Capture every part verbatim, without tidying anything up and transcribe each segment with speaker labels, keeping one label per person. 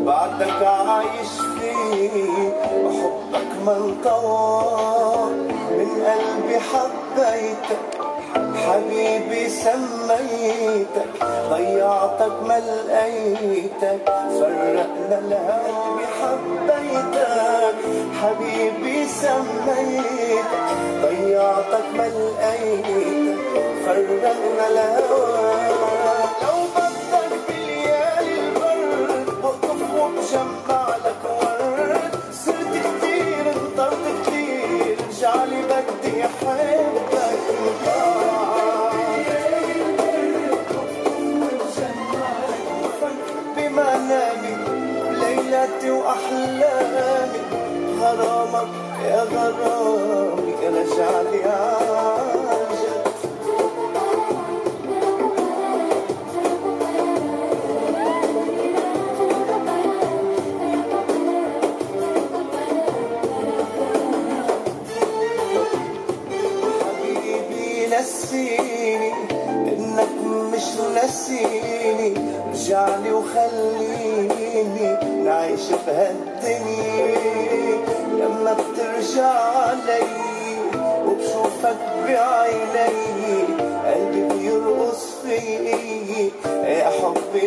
Speaker 1: بعدك عايش فيه وحبك ما انطوى. من قلبي حبيتك حبيبي سميتك، ضيعتك ما لقيتك فرقنا الهوى. حبيتك حبيبي سميتك، ضيعتك ما لقيتك فرقنا الهوى. لو بدك بليالي البرد بقطف وبجمع لك ورد. صرت كتير انطرت كتير رجعلي بدي احبك. بمنامي ليلتي واحلامي، غرامك يا غرامي رجعلي عجل. نسيني انك مش نسيني، رجعلي وخليني نعيش بهالدنيا. لما بترجع علي وبشوفك بعيني قلبي بيرقص فيي يا حبي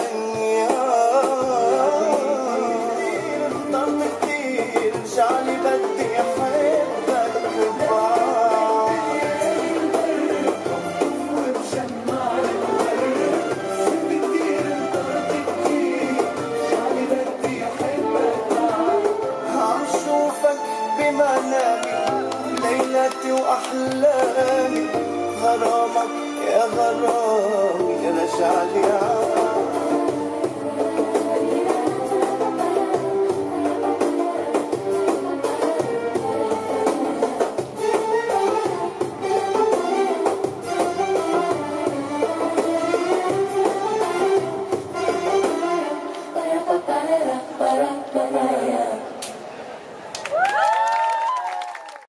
Speaker 1: الايام. انطرت كتير رجعلي بدي احبك بمنامي ليلتي واحلامي، غرامك يا غرامي رجعلي.